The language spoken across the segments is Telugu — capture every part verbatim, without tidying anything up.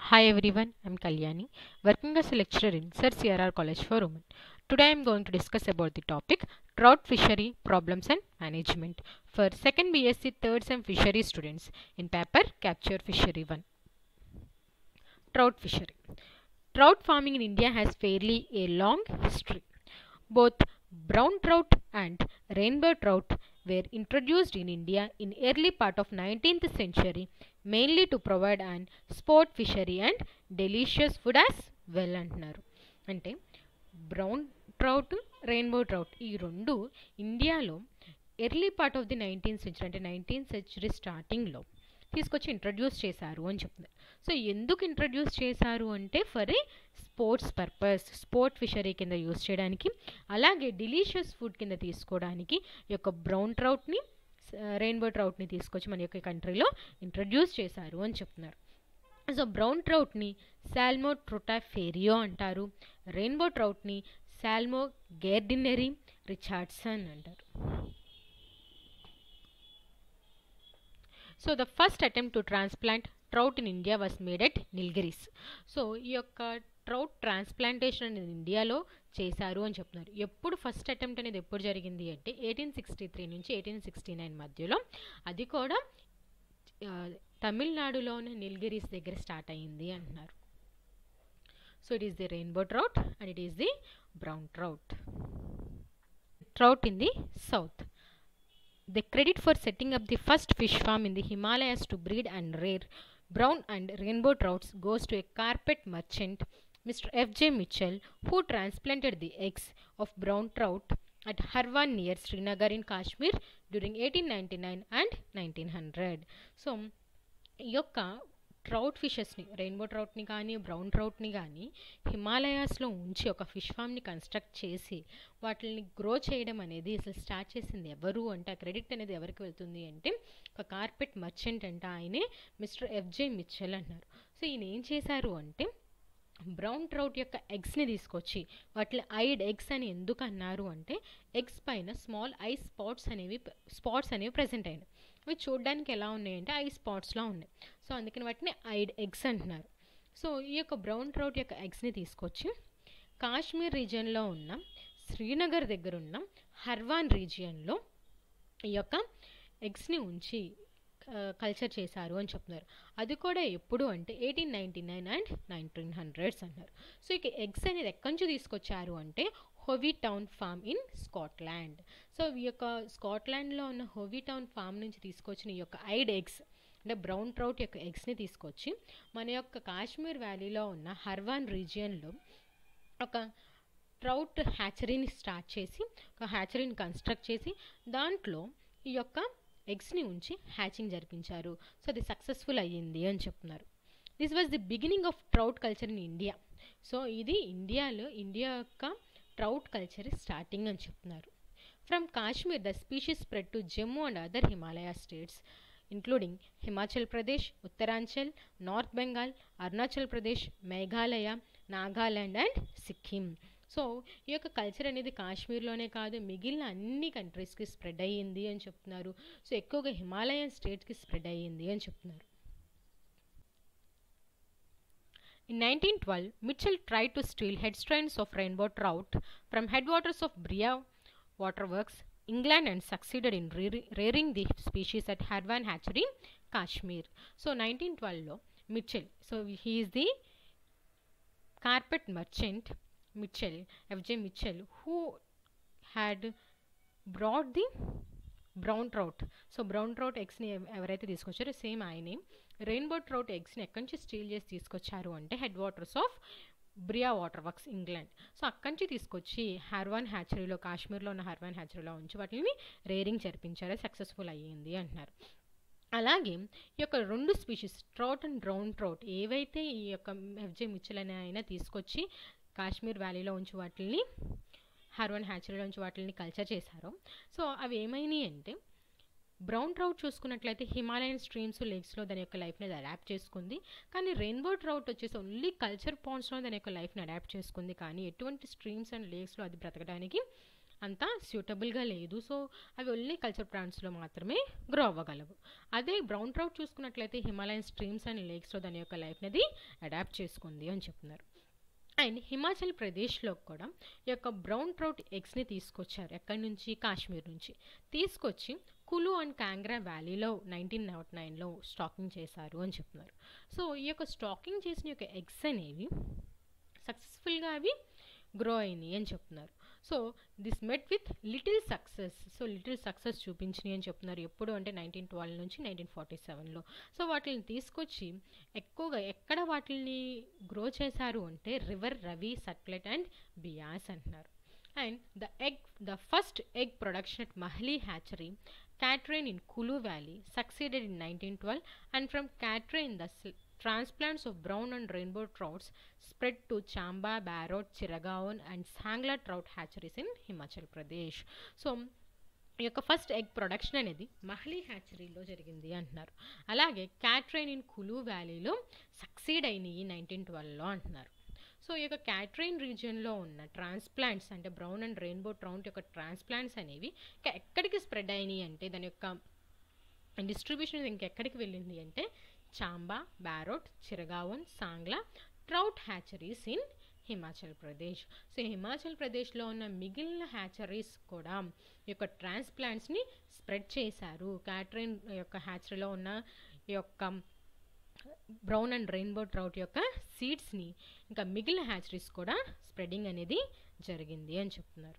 Hi everyone, I'm Kalyani, working as a lecturer in Sir C R R College for Women. Today I'm going to discuss about the topic trout fishery problems and management for second B S c third sem fishery students in paper Capture Fishery one. Trout fishery. Trout farming in India has fairly a long history. Both brown trout and rainbow trout were introduced in India in early part of nineteenth century mainly to provide an sport fishery and delicious food as well అంటున్నారు. అంటే బ్రౌన్ ట్రౌట్ రెయిన్బో ట్రౌట్ ఈ రెండు ఇండియాలో early part of the nineteenth century అంటే నైన్టీన్త్ సెంచరీ స్టార్టింగ్లో తీసుకొచ్చి ఇంట్రడ్యూస్ చేశారు అని చెప్తున్నారు. సో ఎందుకు ఇంట్రడ్యూస్ చేశారు అంటే for a sports purpose, sport fishery కింద యూస్ చేయడానికి, అలాగే డిలీషియస్ ఫుడ్ కింద తీసుకోవడానికి ఈ యొక్క బ్రౌన్ ట్రౌట్ని రెయిన్బో ట్రౌట్ని తీసుకొచ్చి మన యొక్క కంట్రీలో ఇంట్రడ్యూస్ చేశారు అని చెప్తున్నారు. సో బ్రౌన్ ట్రౌట్ని సాల్మో ట్రోటాఫేరియో అంటారు, రెయిన్బో ట్రౌట్ని సాల్మో గేర్డినరీ రిచార్డ్సన్ అంటారు. So the first attempt to transplant trout in India was made at Nilgiris. So ఈ యొక్క ట్రౌట్ ట్రాన్స్ప్లాంటేషన్ అనేది ఇండియాలో చేశారు అని చెప్తున్నారు. ఎప్పుడు ఫస్ట్ అటెంప్ట్ అనేది ఎప్పుడు జరిగింది అంటే ఎయిటీన్ సిక్స్టీ త్రీ నుంచి ఎయిటీన్ సిక్స్టీ నైన్ మధ్యలో, అది కూడా తమిళనాడులోని నిల్గిరిస్ దగ్గర స్టార్ట్ అయ్యింది అంటున్నారు. So it is the rainbow trout and it is the brown trout. Trout in the south. The credit for setting up the first fish farm in the Himalayas to breed and rear brown and rainbow trouts goes to a carpet merchant, Mister F J Mitchell, who transplanted the eggs of brown trout at Harwan near Srinagar in Kashmir during eighteen ninety-nine and nineteen hundred. So, ఈ యొక్క ట్రౌట్ ఫిషెస్ని, రెయిన్బో ట్రౌట్ని కానీ బ్రౌన్ ట్రౌట్ని కానీ హిమాలయాస్లో ఉంచి ఒక ఫిష్ ఫామ్ని కన్స్ట్రక్ట్ చేసి వాటిని గ్రో చేయడం అనేది అసలు స్టార్ట్ చేసింది ఎవరు అంటే ఆ క్రెడిట్ అనేది ఎవరికి వెళ్తుంది అంటే ఒక కార్పెట్ మర్చెంట్ అంటే ఆయనే మిస్టర్ ఎఫ్జే మిచ్చెల్ అంటున్నారు. సో ఈయన ఏం చేశారు అంటే బ్రౌన్ ట్రౌట్ యొక్క ఎగ్స్ని తీసుకొచ్చి వాటి ఐడ్ ఎగ్స్ అని ఎందుకు అన్నారు అంటే ఎగ్స్ పైన స్మాల్ ఐ స్పాట్స్ అనేవి స్పాట్స్ అనేవి ప్రజెంట్ అయినాయి. అవి చూడడానికి ఎలా ఉన్నాయంటే ఐ స్పాట్స్లా ఉన్నాయి. సో అందుకని వాటిని ఐడ్ ఎగ్స్ అంటున్నారు. సో ఈ యొక్క బ్రౌన్ ట్రౌట్ యొక్క ఎగ్స్ని తీసుకొచ్చి కాశ్మీర్ రీజియన్లో ఉన్న శ్రీనగర్ దగ్గర ఉన్న హర్వాన్ రీజియన్లో ఈ యొక్క ఎగ్స్ని ఉంచి కల్చర్ చేశారు అని చెప్తున్నారు. అది కూడా ఎప్పుడు అంటే eighteen ninety nine and nineteen hundreds అంటున్నారు. సో ఇక ఎగ్స్ అనేది ఎక్కడి నుంచి తీసుకొచ్చారు అంటే Howie town farm in Scotland. So ఈ యొక్క స్కాట్లాండ్లో ఉన్న హోవీ టౌన్ ఫామ్ నుంచి తీసుకొచ్చిన ఈ యొక్క ఐడ్ ఎగ్స్ అంటే బ్రౌన్ ట్రౌట్ యొక్క ఎగ్స్ని తీసుకొచ్చి మన యొక్క కాశ్మీర్ వ్యాలీలో ఉన్న హర్వాన్ రీజియన్లో ఒక ట్రౌట్ హ్యాచరీని స్టార్ట్ చేసి ఒక హ్యాచరీని కన్స్ట్రక్ట్ చేసి దాంట్లో ఈ యొక్క ఎగ్స్ని ఉంచి హ్యాచింగ్ జరిపించారు. సో అది సక్సెస్ఫుల్ అయ్యింది అని చెప్తున్నారు. This was the beginning of trout culture in India. So ఇది ఇండియాలో ఇండియా యొక్క ట్రౌట్ కల్చర్ స్టార్టింగ్ అని చెప్తున్నారు. From Kashmir the species spread to Jammu and other Himalaya states including Himachal Pradesh, Uttaranchal, north Bengal, Arunachal Pradesh, Meghalaya, Nagaland and Sikkim. So ఈ యొక్క కల్చర్ అనేది కాశ్మీర్లోనే కాదు మిగిలిన అన్ని కంట్రీస్కి స్ప్రెడ్ అయ్యింది అని చెప్తున్నారు. సో ఎక్కువగా హిమాలయన్ స్టేట్స్కి స్ప్రెడ్ అయ్యింది అని చెప్తున్నారు. In nineteen twelve, Mitchell tried to steal head strains of rainbow trout from headwaters of Bria Waterworks, England, and succeeded in rearing the species at Harwan Hatchery, Kashmir. So nineteen twelve lo Mitchell, so he is the carpet merchant Mitchell, F J Mitchell, who had brought the brown trout. So brown trout ఎగ్స్ని ఎవరైతే తీసుకొచ్చారో సేమ్ ఆయనే రెయిన్బో ట్రౌట్ ఎగ్స్ని ఎక్కడి నుంచి స్టీల్ చేసి తీసుకొచ్చారు అంటే head waters of Bria water works England. So అక్కడి నుంచి తీసుకొచ్చి హర్వాన్ హ్యాచరీలో కాశ్మీర్లో ఉన్న హర్వాన్ హ్యాచరీలో ఉంచి వాటిని రేరింగ్ జరిపించారు, సక్సెస్ఫుల్ అయ్యింది అంటున్నారు. అలాగే ఈ యొక్క రెండు species trout and brown trout ఏవైతే ఈ యొక్క ఎఫ్జే మిచెల్ అనే ఆయన తీసుకొచ్చి కాశ్మీర్ వ్యాలీలో ఉంచి వాటిని హర్వాన్ హ్యాచరీలో నుంచి వాటిని కల్చర్ చేశారు. సో అవి ఏమైనాయి అంటే బ్రౌన్ ట్రౌట్ చూసుకున్నట్లయితే హిమాలయన్ స్ట్రీమ్స్ లేక్స్లో దాని యొక్క లైఫ్ని అడాప్ట్ చేసుకుంది. కానీ రెయిన్బో ట్రౌట్ వచ్చేసి ఓన్లీ కల్చర్ పాండ్స్లో దాని యొక్క లైఫ్ని అడాప్ట్ చేసుకుంది. కానీ ఎటువంటి స్ట్రీమ్స్ అండ్ లేక్స్లో అది బ్రతకడానికి అంత సూటబుల్గా లేదు. సో అవి ఓన్లీ కల్చర్ ప్లాంట్స్లో మాత్రమే గ్రో అవ్వగలవు. అదే బ్రౌన్ ట్రౌట్ చూసుకున్నట్లయితే హిమాలయన్ స్ట్రీమ్స్ అండ్ లేక్స్లో దాని యొక్క లైఫ్ అనేది అడాప్ట్ చేసుకుంది అని చెప్తున్నారు. అండ్ హిమాచల్ ప్రదేశ్లో కూడా ఈ యొక్క బ్రౌన్ ట్రౌట్ ఎగ్స్ని తీసుకొచ్చారు. ఎక్కడి నుంచి? కాశ్మీర్ నుంచి తీసుకొచ్చి కులు అండ్ కాంగ్రా వ్యాలీలో నైన్టీన్ నాట్ నైన్లో స్టాకింగ్ చేశారు అని చెప్తున్నారు. సో ఈ యొక్క స్టాకింగ్ చేసిన యొక్క ఎగ్స్ అనేవి సక్సెస్ఫుల్గా అవి గ్రో అయినాయి అని చెప్తున్నారు. So this met with little success. So little success చూపించినాయి అని చెప్తున్నారు. ఎప్పుడు అంటే నైన్టీన్ ట్వెల్వ్ నుంచి నైన్టీన్ ఫార్టీ సెవెన్లో. సో వాటిని తీసుకొచ్చి ఎక్కువగా ఎక్కడ వాటిని గ్రో చేశారు అంటే రివర్ రవి, సట్లెట్ అండ్ బియాస్ అంటున్నారు. And the egg the first egg production at Mahli hatchery Catrine in Kulu Valley succeeded in nineteen twelve, and from Catrine the transplants of brown and rainbow trouts spread to Chamba, Barot, Chiragaon and Sangla trout hatcheries in Himachal Pradesh. So ఈ యొక్క ఫస్ట్ ఎగ్ ప్రొడక్షన్ అనేది మహ్లీ హ్యాచరీలో జరిగింది అంటున్నారు. అలాగే క్యాట్రైన్ ఇన్ కులు వ్యాలీలో సక్సీడ్ అయినాయి నైన్టీన్ ట్వెల్వ్లో అంటున్నారు. సో ఈ యొక్క క్యాట్రైన్ రీజియన్లో ఉన్న ట్రాన్స్ప్లాంట్స్ అంటే బ్రౌన్ అండ్ రెయిన్బో ట్రౌట్ యొక్క ట్రాన్స్ప్లాంట్స్ అనేవి ఇంకా ఎక్కడికి స్ప్రెడ్ అయినాయి అంటే దాని యొక్క డిస్ట్రిబ్యూషన్ ఇంకెక్కడికి వెళ్ళింది అంటే Chamba, Barot, Chirgaon, Sangla trout hatcheries in Himachal Pradesh. So Himachal ప్రదేశ్లో ఉన్న మిగిలిన హ్యాచరీస్ కూడా ఈ యొక్క ట్రాన్స్ప్లాంట్స్ని స్ప్రెడ్ చేశారు. క్యాట్రైన్ యొక్క హ్యాచరీలో ఉన్న ఈ యొక్క బ్రౌన్ అండ్ రెయిన్బో ట్రౌట్ యొక్క సీడ్స్ని ఇంకా మిగిలిన హ్యాచరీస్ కూడా స్ప్రెడింగ్ అనేది జరిగింది అని చెప్తున్నారు.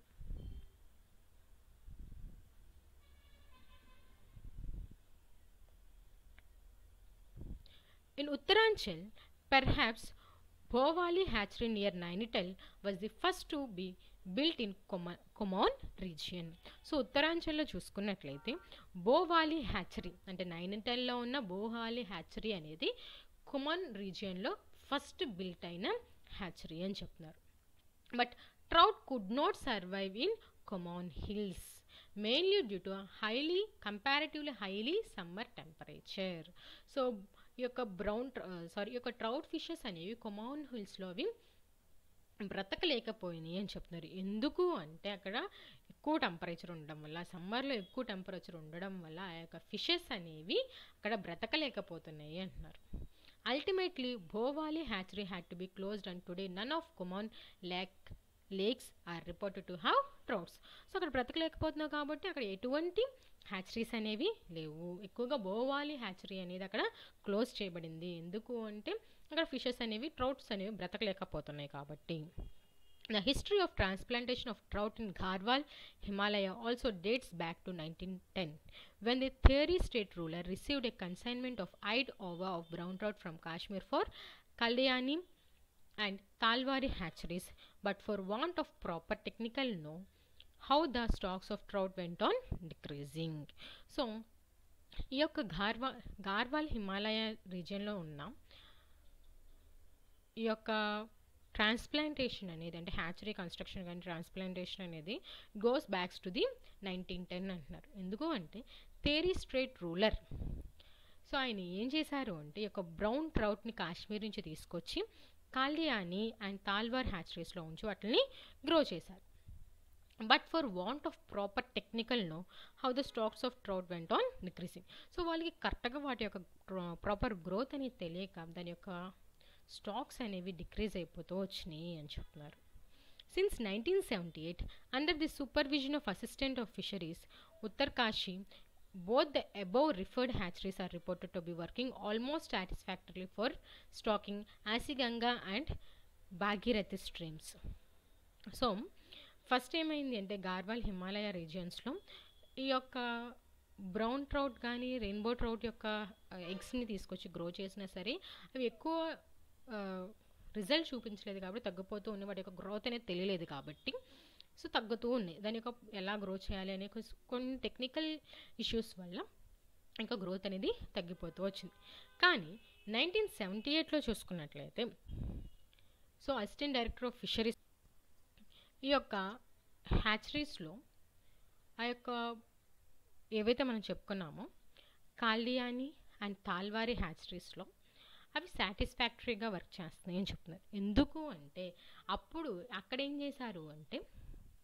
In Uttaranchal, perhaps Bhowali hatchery near Nainital was the first to be built in Kumaon region. So ఉత్తరాంచల్లో చూసుకున్నట్లయితే బోవాలి హ్యాచరీ అంటే నైనిటల్లో ఉన్న బోవాలి హ్యాచరీ అనేది కుమాన్ రీజియన్లో ఫస్ట్ బిల్ట్ అయిన హ్యాచరీ అని చెప్తున్నారు. But trout could not survive in Kumaon hills mainly due to highly comparatively highly summer temperature. So ఈ యొక్క బ్రౌన్ సారీ ఈ యొక్క ట్రౌట్ ఫిషెస్ అనేవి కుమాన్ హిల్స్లో అవి బ్రతకలేకపోయినాయి అని చెప్తున్నారు. ఎందుకు అంటే అక్కడ ఎక్కువ టెంపరేచర్ ఉండడం వల్ల, సమ్మర్లో ఎక్కువ టెంపరేచర్ ఉండడం వల్ల ఆ యొక్క ఫిషెస్ అనేవి అక్కడ బ్రతకలేకపోతున్నాయి అంటున్నారు. Ultimately Bhowali hatchery had to be closed and today none of Kumaon lake lakes are reported to have trouts. So అక్కడ బ్రతకలేకపోతున్నావు కాబట్టి అక్కడ ఎటువంటి హ్యాచరీస్ అనేవి లేవు. ఎక్కువగా బోవాలి హ్యాచరీ అనేది అక్కడ క్లోజ్ చేయబడింది. ఎందుకు అంటే అక్కడ ఫిషెస్ అనేవి ట్రౌట్స్ అనేవి బ్రతకలేకపోతున్నాయి కాబట్టి. The history of transplantation of trout in Garhwal, Himalaya also dates back to nineteen ten, when the Theori state ruler received a consignment of eyed ova of brown trout from Kashmir for Kalyani and Talwari hatcheries, but for want of proper technical know how the stocks of trout went on decreasing. So ఈ యొక్క గార్వా గార్వాల్ హిమాలయ రీజియన్లో ఉన్న ఈ యొక్క ట్రాన్స్ప్లాంటేషన్ అనేది అంటే హ్యాచరీ కన్స్ట్రక్షన్ కానీ ట్రాన్స్ప్లాంటేషన్ అనేది goes backs to the nineteen ten అంటున్నారు. ఎందుకు అంటే థేరీ స్ట్రేట్ రూలర్ సో ఆయన ఏం చేశారు అంటే ఈ యొక్క బ్రౌన్ ట్రౌట్ని కాశ్మీర్ నుంచి తీసుకొచ్చి కాల్యాని అండ్ తాల్వార్ హ్యాచరీస్లో ఉంచి వాటిని గ్రో చేశారు. But for want of proper technical know how the stocks of trout went on decreasing. So వాళ్ళకి కరెక్ట్గా వాటి యొక్క ప్రాపర్ గ్రోత్ అనేది తెలియక దాని యొక్క స్టాక్స్ అనేవి డిక్రీజ్ అయిపోతూ వచ్చినాయి అని చెప్తున్నారు. Since nineteen seventy eight under the supervision of assistant of fisheries Uttarkashi both the above referred hatcheries are reported to be working almost satisfactorily for stocking Asiganga and Bhagirathi streams. So first ఏమైంది అంటే గార్వాల్ హిమాలయ రీజియన్స్లో ఈ యొక్క బ్రౌన్ ట్రౌట్ కానీ రెయిన్బో ట్రౌట్ యొక్క ఎగ్స్ని తీసుకొచ్చి గ్రో చేసినా సరే అవి ఎక్కువ రిజల్ట్ చూపించలేదు కాబట్టి తగ్గిపోతూ ఉన్నాయి. వాటి యొక్క గ్రోత్ అనేది తెలియలేదు కాబట్టి సో తగ్గుతూ ఉన్నాయి. దాని యొక్క ఎలా గ్రో చేయాలి అనే కొన్ని టెక్నికల్ ఇష్యూస్ వల్ల ఇంకా గ్రోత్ అనేది తగ్గిపోతూ వచ్చింది. కానీ నైన్టీన్ సెవెంటీ ఎయిట్లో చూసుకున్నట్లయితే so assistant director of fisheries ఈ యొక్క హ్యాచరీస్లో ఆ యొక్క ఏవైతే మనం చెప్పుకున్నామో కాల్యాని అండ్ తాల్వారి హ్యాచరీస్లో అవి సాటిస్ఫాక్టరీగా వర్క్ చేస్తున్నాయి అని చెప్తున్నారు. ఎందుకు అంటే అప్పుడు అక్కడ ఏం చేశారు అంటే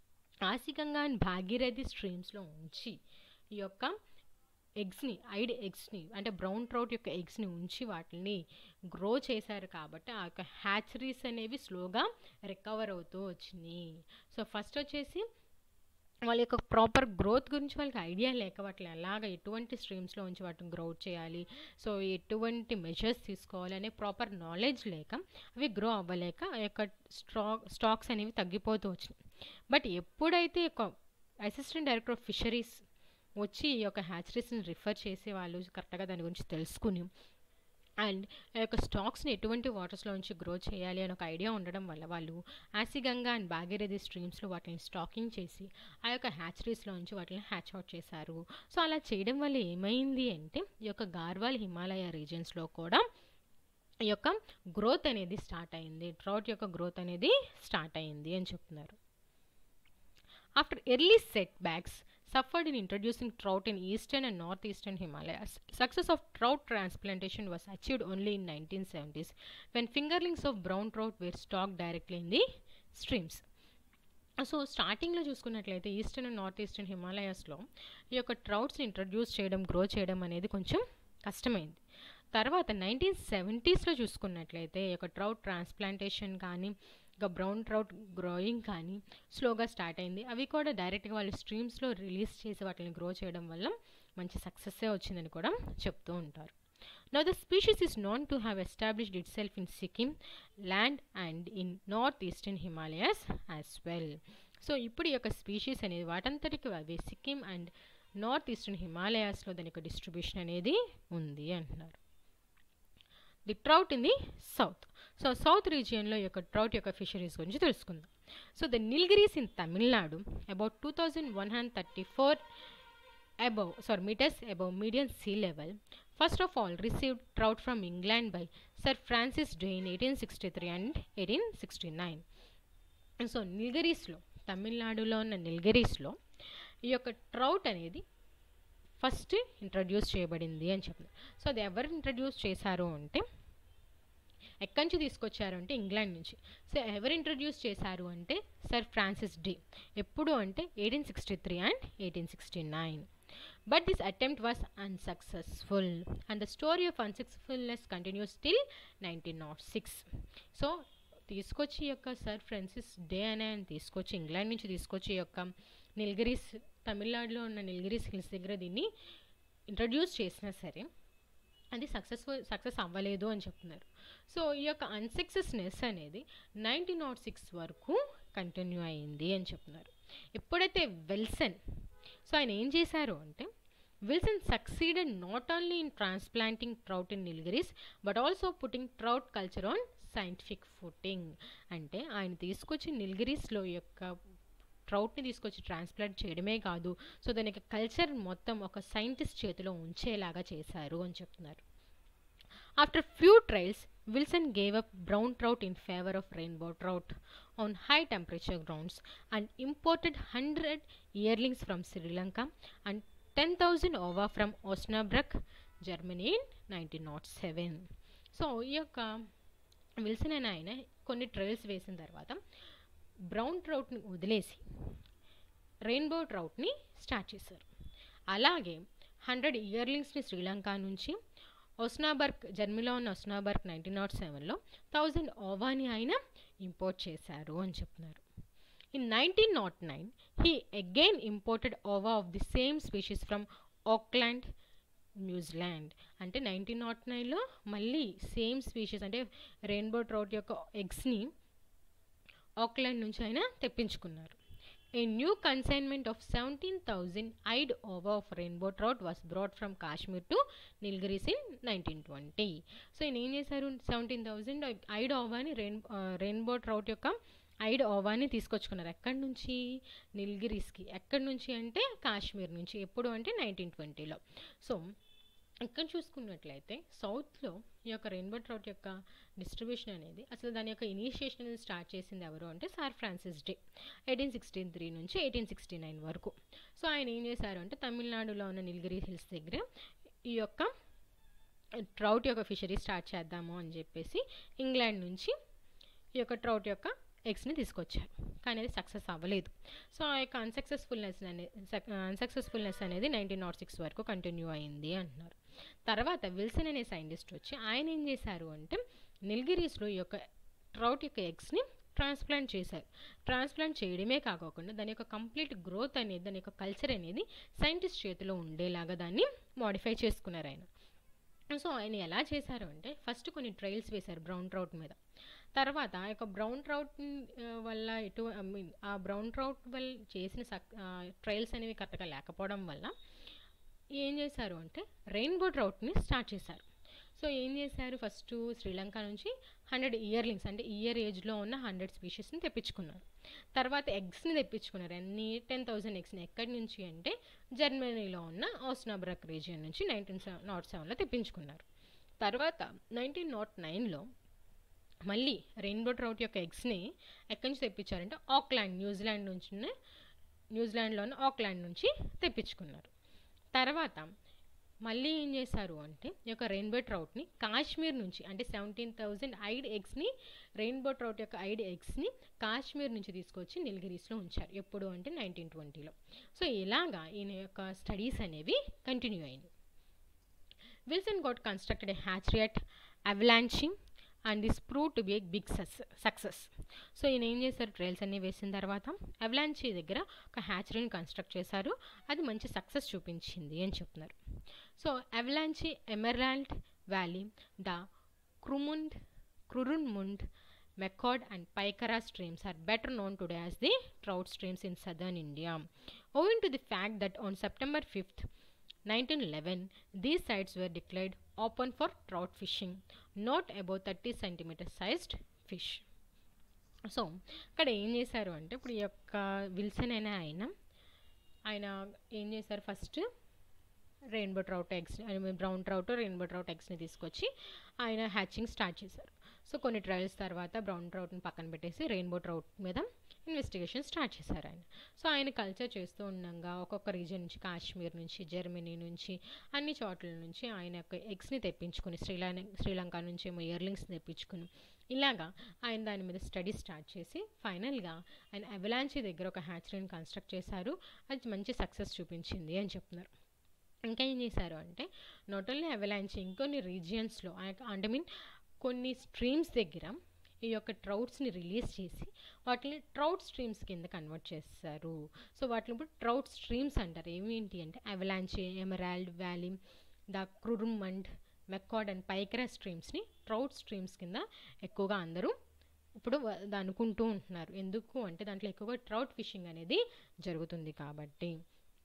ఆసిగంగా అండ్ భాగీరథి స్ట్రీమ్స్లో ఉంచి ఈ యొక్క ఎగ్స్ని ఐడ్ ఎగ్స్ని అంటే బ్రౌన్ ట్రౌట్ యొక్క ఎగ్స్ని ఉంచి వాటిని గ్రో చేశారు కాబట్టి ఆ యొక్క హ్యాచరీస్ అనేవి స్లోగా రికవర్ అవుతూ వచ్చినాయి. సో ఫస్ట్ వచ్చేసి వాళ్ళ యొక్క ప్రాపర్ గ్రోత్ గురించి వాళ్ళకి ఐడియా లేక వాటిని ఎలాగ ఎటువంటి స్ట్రీమ్స్లో ఉంచి వాటిని గ్రోత్ చేయాలి, సో ఎటువంటి మెజర్స్ తీసుకోవాలి అనే ప్రాపర్ నాలెడ్జ్ లేక అవి గ్రో అవ్వలేక ఆ యొక్క స్టాక్ స్టాక్స్ అనేవి తగ్గిపోతూ వచ్చినాయి. బట్ ఎప్పుడైతే ఒక అసిస్టెంట్ డైరెక్టర్ ఆఫ్ ఫిషరీస్ వచ్చి ఈ యొక్క హ్యాచరీస్ని రిఫర్ చేసి వాళ్ళు కరెక్ట్గా దాని గురించి తెలుసుకుని అండ్ ఆ యొక్క స్టాక్స్ని ఎటువంటి వాటర్స్లో నుంచి గ్రో చేయాలి అని ఒక ఐడియా ఉండడం వల్ల వాళ్ళు ఆసిగంగా అండ్ భాగీరథి స్ట్రీమ్స్లో వాటిని స్టాకింగ్ చేసి ఆ యొక్క హ్యాచరీస్లో నుంచి వాటిని హ్యాచ్ అవుట్ చేశారు. సో అలా చేయడం వల్ల ఏమైంది అంటే ఈ యొక్క గార్వాల్ హిమాలయ రీజన్స్లో కూడా ఈ యొక్క గ్రోత్ అనేది స్టార్ట్ అయింది, ట్రౌట్ యొక్క గ్రోత్ అనేది స్టార్ట్ అయింది అని చెప్తున్నారు. After early setbacks suffered in introducing trout in eastern and northeastern Himalayas. Success of trout transplantation was achieved only in nineteen seventies when fingerlings of brown trout were stocked directly in the streams. So స్టార్టింగ్లో చూసుకున్నట్లయితే ఈస్టర్న్ అండ్ నార్త్ ఈస్టర్న్ హిమాలయాస్లో ఈ యొక్క ట్రౌట్స్ని ఇంట్రడ్యూస్ చేయడం గ్రో చేయడం అనేది కొంచెం కష్టమైంది. తర్వాత నైన్టీన్ సెవెంటీస్లో చూసుకున్నట్లయితే ఈ యొక్క ట్రౌట్ ట్రాన్స్ప్లాంటేషన్ కానీ ఇంకా బ్రౌన్ ట్రౌట్ గ్రోయింగ్ కానీ స్లోగా స్టార్ట్ అయింది. అవి కూడా డైరెక్ట్గా వాళ్ళు స్ట్రీమ్స్లో రిలీజ్ చేసి వాటిని గ్రో చేయడం వల్ల మంచి సక్సెస్సే వచ్చిందని కూడా చెప్తూ ఉంటారు. Now the species is known to have established itself in Sikkim land and in northeastern Himalayas as well. So ఇప్పుడు ఈ యొక్క స్పీషీస్ అనేది వాటంతటికి అవి సిక్కిం అండ్ నార్త్ ఈస్టర్న్ హిమాలయాస్లో దాని యొక్క డిస్ట్రిబ్యూషన్ అనేది ఉంది అంటున్నారు. The trout in the south. So south రీజియన్లో యొక్క ట్రౌట్ యొక్క ఫిషరీస్ గురించి తెలుసుకుందాం. So the Nilgiris in Tamil Nadu about two thousand one hundred thirty four above sorry meters above median sea level first of all received trout from England by Sir Francis Drake in eighteen sixty-three and eighteen sixty-nine. So నిల్గిరీస్లో తమిళనాడులో ఉన్న నిల్గిరీస్లో ఈ యొక్క ట్రౌట్ అనేది ఫస్ట్ ఇంట్రడ్యూస్ చేయబడింది అని చెప్తున్నారు. సో అది ఎవరు ఇంట్రడ్యూస్ చేశారు అంటే ఎక్కడి నుంచి తీసుకొచ్చారు అంటే ఇంగ్లాండ్ నుంచి. సో ఎవరు ఇంట్రడ్యూస్ చేశారు అంటే సర్ ఫ్రాన్సిస్ డే. ఎప్పుడు అంటే eighteen sixty three and eighteen sixty nine. But this attempt was unsuccessful and the story of unsuccessfulness continues till nineteen oh six. So తీసుకొచ్చి యొక్క సర్ ఫ్రాన్సిస్ డే అనే ఆయన తీసుకొచ్చి ఇంగ్లాండ్ నుంచి తీసుకొచ్చి యొక్క నిల్గిరీస్ తమిళనాడులో ఉన్న నిల్గిరీస్ హిల్స్ దగ్గర దీన్ని ఇంట్రడ్యూస్ చేసినా సరే అది సక్సెస్ఫుల్ సక్సెస్ అవ్వలేదు అని చెప్తున్నారు. సో ఈ యొక్క అన్సక్సెస్నెస్ అనేది నైన్టీన్ నాట్ సిక్స్ వరకు కంటిన్యూ అయింది అని చెప్తున్నారు. ఎప్పుడైతే విల్సన్ సో ఆయన ఏం చేశారు అంటే Wilson succeeded not only in transplanting trout in Nilgiris but also putting trout culture on scientific footing. అంటే ఆయన తీసుకొచ్చి నిల్గిరీస్లో యొక్క ట్రౌట్ని తీసుకొచ్చి ట్రాన్స్ప్లాంట్ చేయడమే కాదు, సో దానికి కల్చర్ మొత్తం ఒక సైంటిస్ట్ చేతిలో ఉంచేలాగా చేశారు అని చెప్తున్నారు. After few trials Wilson gave up brown trout in favor of rainbow trout on high temperature grounds and imported one hundred yearlings from Sri Lanka and ten thousand ova from Osnabrück, Germany in nineteen oh seven. So ఈ యొక్క విల్సన్ అనే ఆయన కొన్ని ట్రయల్స్ వేసిన తర్వాత బ్రౌన్ ట్రౌట్ని వదిలేసి రెయిన్బో ట్రౌట్ని స్టార్ట్ చేశారు. అలాగే హండ్రెడ్ ఇయర్లింగ్స్ని శ్రీలంక నుంచి ఒస్నాబర్గ్ జర్మనీలో ఉన్న ఒస్నాబర్గ్ నైన్టీన్ నాట్ సెవెన్లో థౌజండ్ ఓవాని ఆయన ఇంపోర్ట్ చేశారు అని చెప్తున్నారు. In nineteen nought nine he again imported ova of the same species from Auckland, న్యూజిలాండ్. అంటే నైన్టీన్ నాట్ నైన్లో మళ్ళీ సేమ్ స్పీషీస్ అంటే రెయిన్బో ట్రౌట్ యొక్క ఎగ్స్ని ఆక్లాండ్ నుంచి ఆయన తెప్పించుకున్నారు. A new consignment of seventeen thousand eyed ova of rainbow trout was brought from Kashmir to Nilgiris in nineteen twenty. So ఈయన ఏం చేశారు, సెవెంటీన్ థౌజండ్ ఐడ్ ఓవాని రెయిన్ రెయిన్బో ట్రౌట్ యొక్క ఐడ్ ఓవాని తీసుకొచ్చుకున్నారు. ఎక్కడి నుంచి, నిల్గిరీస్కి. ఎక్కడి నుంచి అంటే కాశ్మీర్ నుంచి. ఎప్పుడు అంటే నైన్టీన్ ట్వంటీలో. సో ఇక్కడ చూసుకున్నట్లయితే సౌత్లో ఈ యొక్క రెయిన్బో ట్రౌట్ యొక్క డిస్ట్రిబ్యూషన్ అనేది అసలు దాని యొక్క ఇనిషియేషన్ అనేది స్టార్ట్ చేసింది ఎవరు అంటే sir Francis Day eighteen sixty three నుంచి ఎయిటీన్ సిక్స్టీ నైన్ వరకు. సో ఆయన ఏం చేశారు అంటే తమిళనాడులో ఉన్న నిల్గిరి హిల్స్ దగ్గర ఈ యొక్క ట్రౌట్ యొక్క ఫిషరీ స్టార్ట్ చేద్దాము అని చెప్పేసి ఇంగ్లాండ్ నుంచి ఈ యొక్క ట్రౌట్ యొక్క ఎగ్స్ని తీసుకొచ్చారు, కానీ అది సక్సెస్ అవ్వలేదు. సో ఆ యొక్క అన్సక్సెస్ఫుల్నెస్ అనేది అన్సక్సెస్ఫుల్నెస్ అనేది నైన్టీన్ నాట్ సిక్స్ వరకు కంటిన్యూ అయింది అంటున్నారు. తర్వాత విల్సన్ అనే సైంటిస్ట్ వచ్చి ఆయన ఏం చేశారు అంటే నిల్గిరీస్లో ఈ యొక్క ట్రౌట్ యొక్క ఎగ్స్ని ట్రాన్స్ప్లాంట్ చేశారు. ట్రాన్స్ప్లాంట్ చేయడమే కాకుండా దాని యొక్క కంప్లీట్ గ్రోత్ అనేది, దాని యొక్క కల్చర్ అనేది సైంటిస్ట్ చేతిలో ఉండేలాగా దాన్ని మోడిఫై చేసుకున్నారు ఆయన. సో ఆయన ఎలా చేశారు అంటే ఫస్ట్ కొన్ని ట్రయల్స్ వేశారు బ్రౌన్ ట్రౌట్ మీద. తర్వాత ఆ యొక్క బ్రౌన్ ట్రౌట్ వల్ల ఎటు ఐ మీన్ ఆ బ్రౌన్ ట్రౌట్ వల్ల చేసిన సక్ ట్రయల్స్ అనేవి కరెక్ట్గా లేకపోవడం వల్ల ఏం చేశారు అంటే రెయిన్బో ట్రౌట్ని స్టార్ట్ చేశారు. సో ఏం చేశారు, ఫస్ట్ శ్రీలంక నుంచి హండ్రెడ్ ఇయర్లింగ్స్ అంటే ఇయర్ ఏజ్లో ఉన్న హండ్రెడ్ స్పీషీస్ని తెప్పించుకున్నారు. తర్వాత ఎగ్స్ని తెప్పించుకున్నారు. అన్ని టెన్ థౌజండ్ ఎగ్స్ని ఎక్కడి నుంచి అంటే జర్మనీలో ఉన్న ఓస్నాబ్రక్ రీజియన్ నుంచి నైన్టీన్ నాట్ సెవెన్లో తెప్పించుకున్నారు. తర్వాత నైన్టీన్ నాట్ నైన్లో మళ్ళీ రెయిన్బో ట్రౌట్ యొక్క ఎగ్స్ని ఎక్కడి నుంచి తెప్పించారంటే ఆక్లాండ్ న్యూజిలాండ్ నుంచి న్యూజిలాండ్లోని ఆక్లాండ్ నుంచి తెప్పించుకున్నారు. తర్వాత మళ్ళీ ఏం చేశారు అంటే ఈ యొక్క రెయిన్బో ట్రౌట్ని కాశ్మీర్ నుంచి అంటే సెవెంటీన్ థౌజండ్ ఐడ్ ఎగ్స్ని రెయిన్బో ట్రౌట్ యొక్క ఐడ్ ఎగ్స్ని కాశ్మీర్ నుంచి తీసుకొచ్చి నిల్గిరీస్లో ఉంచారు. ఎప్పుడు అంటే నైన్టీన్ ట్వంటీలో. సో ఇలాగా ఈయన యొక్క స్టడీస్ అనేవి కంటిన్యూ అయింది. Wilson got constructed a hatchery at Avalanche and this prove to be a big success. So ఈయన ఏం చేశారు, ట్రయల్స్ అన్నీ వేసిన తర్వాత అవలాంచి దగ్గర ఒక హ్యాచరీని కన్స్ట్రక్ట్ చేశారు. అది మంచి సక్సెస్ చూపించింది అని చెప్తున్నారు. So Avalanche Emerald Valley, the Kurumund Kurumund Mekad and Pykara streams are better known today as the trout streams in southern India, owing to the fact that on September fifth, nineteen eleven, these sites were declared open for trout fishing, not above thirty centimeter sized fish. So ఇక్కడ ఏం చేశారు అంటే ఇప్పుడు ఈ యొక్క విల్సన్ అనే ఆయన ఆయన ఏం చేశారు, first rainbow trout eggs brown trout rainbow trout ఎగ్స్ని తీసుకొచ్చి ఆయన హ్యాచింగ్ స్టార్ట్ చేశారు. సో కొన్ని ట్రయల్స్ తర్వాత బ్రౌన్ ట్రౌట్ని పక్కన పెట్టేసి రెయిన్బో ట్రౌట్ మీద ఇన్వెస్టిగేషన్ స్టార్ట్ చేశారు ఆయన. సో ఆయన కల్చర్ చేస్తూ ఉండగా ఒక్కొక్క రీజియన్ నుంచి కాశ్మీర్ నుంచి జర్మనీ నుంచి అన్ని చోట్ల నుంచి ఆయన యొక్క ఎగ్స్ని తెప్పించుకుని శ్రీలంక శ్రీలంక నుంచి ఏమో ఇయర్లింగ్స్ని తెప్పించుకుని ఇలాగా ఆయన దాని మీద స్టడీ స్టార్ట్ చేసి ఫైనల్గా ఆయన అవలాంచి దగ్గర ఒక హ్యాచరీని కన్స్ట్రక్ట్ చేశారు. అది మంచి సక్సెస్ చూపించింది అని చెప్తున్నారు. ఇంకా ఏం చేశారు అంటే నాట్ ఓన్లీ అవలాంచి ఇంకొన్ని రీజియన్స్లో అంటే మీన్ కొన్ని స్ట్రీమ్స్ దగ్గర ఈ యొక్క ట్రౌట్స్ని రిలీజ్ చేసి వాటిని ట్రౌట్ స్ట్రీమ్స్ కింద కన్వర్ట్ చేస్తారు. సో వాటిని ఇప్పుడు ట్రౌట్ స్ట్రీమ్స్ అంటారు. ఏమేంటి అంటే Avalanche, Emerald Valley, the Kurumund, Mekad and Pykara స్ట్రీమ్స్ని ట్రౌట్ స్ట్రీమ్స్ కింద ఎక్కువగా అందరూ ఇప్పుడు అనుకుంటూ ఉంటున్నారు. ఎందుకు అంటే దాంట్లో ఎక్కువగా ట్రౌట్ ఫిషింగ్ అనేది జరుగుతుంది కాబట్టి.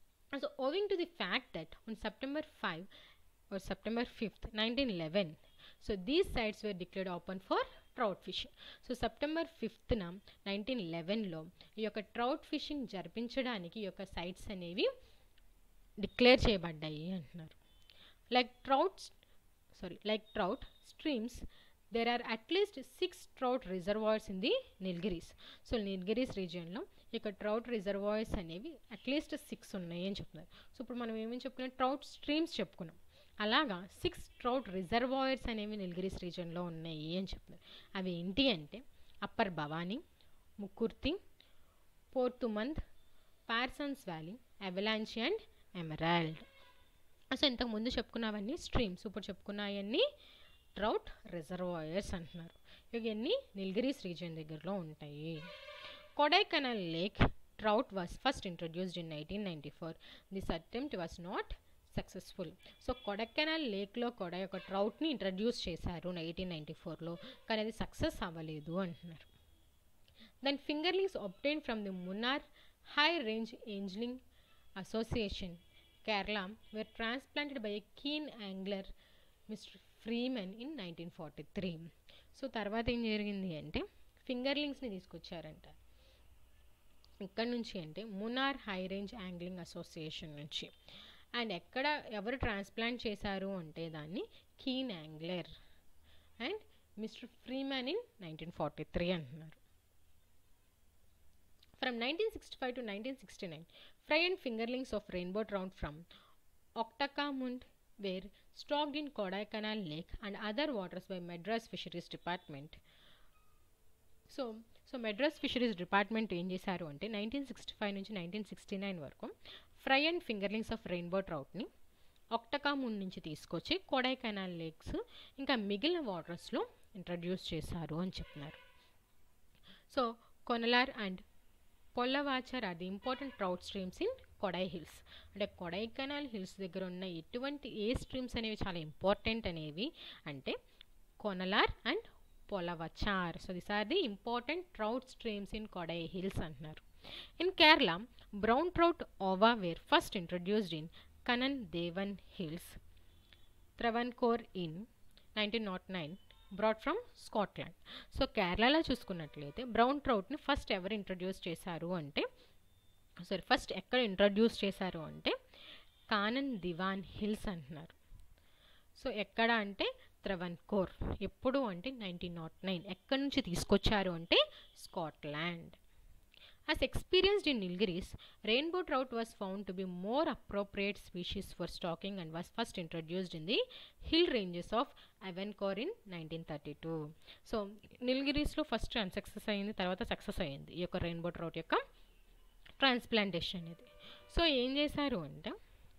So owing to the fact that on September five or September fifth, nineteen eleven, so these sites were declared open for trout fishing. So September ఫిఫ్త్న నైన్టీన్ లెవెన్లో ఈ యొక్క ట్రౌట్ ఫిషింగ్ జరిపించడానికి ఈ యొక్క సైట్స్ అనేవి డిక్లేర్ చేయబడ్డాయి అంటున్నారు. Like trout sorry like trout streams there are at least six trout reservoirs in the Nilgiris. So Nilgiris రీజియన్లో ఈ యొక్క ట్రౌట్ రిజర్వాయర్స్ అనేవి అట్లీస్ట్ సిక్స్ ఉన్నాయి అని చెప్తున్నారు. సో ఇప్పుడు మనం ఏమేమి చెప్పుకున్నాం, ట్రౌట్ స్ట్రీమ్స్ చెప్పుకున్నాం. అలాగా సిక్స్ ట్రౌట్ రిజర్వాయర్స్ అనేవి నిల్గిరీస్ రీజియన్లో ఉన్నాయి అని చెప్తున్నారు. అవి ఏంటి అంటే upper Bhavani, Mukurthi, Porthimund, Parsons Valley, Avalanche and Emerald. So ఇంతకుముందు చెప్పుకున్నవన్నీ స్ట్రీమ్స్, ఇప్పుడు చెప్పుకున్నవన్నీ ట్రౌట్ రిజర్వాయర్స్ అంటున్నారు. ఇవన్నీ నిల్గిరీస్ రీజియన్ దగ్గరలో ఉంటాయి. Kodaikanal lake trout was first introduced in nineteen ninety four. This attempt was not successful. So Kodaikanal లేక్లో కూడా ఒక ట్రౌట్ని ఇంట్రడ్యూస్ చేశారు ఎయిటీన్ నైంటీ ఫోర్లో, కానీ అది సక్సెస్ అవ్వలేదు అంటున్నారు. Then fingerlings obtained from the Munnar High Range Angling Association, Kerala, were transplanted by a keen angler, mister Freeman, in nineteen forty three. So తర్వాత ఏం జరిగింది అంటే ఫింగర్లింగ్స్ని తీసుకొచ్చారంట. ఇక్కడ నుంచి అంటే Munnar high range angling association నుంచి. అండ్ ఎక్కడ ఎవరు ట్రాన్స్ప్లాంట్ చేశారు అంటే దాన్ని keen angler and mister Freeman in nineteen forty three అంటున్నారు. From nineteen sixty five to nineteen sixty nine, fry and fingerlings of rainbow trout from Oktakamund were stocked in Kodaikanal Lake and other waters by Madras Fisheries Department. So so Madras fisheries department ఏం చేశారు అంటే నైన్టీన్ సిక్స్టీ ఫైవ్ నుంచి నైన్టీన్ సిక్స్టీ నైన్ వరకు fry and fingerlings of rainbow ట్రౌట్ని ఒక్టకామున్ నుంచి తీసుకొచ్చి కొడైకెనాల్ లేక్స్ ఇంకా మిగిలిన వాటర్స్లో ఇంట్రడ్యూస్ చేశారు అని చెప్తున్నారు. So Konalar and Pollavachar are the important trout streams in Kodai hills. అంటే కొడైకెనాల్ హిల్స్ దగ్గర ఉన్న ఎటువంటి ఏ స్ట్రీమ్స్ అనేవి చాలా ఇంపార్టెంట్ అనేవి అంటే Konalar and Pollavachar. So this are the important trout streams in Kodai hills అంటున్నారు. In Kerala brown trout ova were first introduced in Kanan Devan hills Travancore in nineteen nought nine brought from Scotland. So కేరళలో చూసుకున్నట్లయితే బ్రౌన్ ట్రౌట్ని ఫస్ట్ ఎవరు ఇంట్రడ్యూస్ చేశారు అంటే సారీ ఫస్ట్ ఎక్కడ ఇంట్రడ్యూస్ చేశారు అంటే కానన్ దివాన్ హిల్స్ అంటున్నారు. సో ఎక్కడ అంటే త్రవన్కోర్. ఎప్పుడు అంటే నైన్టీన్ నాట్ నైన్. ఎక్కడి నుంచి తీసుకొచ్చారు అంటే Scotland. As experienced in Nilgiris, rainbow trout was found to be more appropriate species for stocking and was first introduced in the hill ranges of Avancore in nineteen thirty-two. So, Nilgirisలో ఫస్ట్ అన్సక్సెస్ అయింది, తర్వాత సక్సెస్ అయింది ఈ యొక్క రెయిన్బో ట్రౌట్ యొక్క ట్రాన్స్ప్లాంటేషన్ అనేది. సో ఏం చేశారు అంటే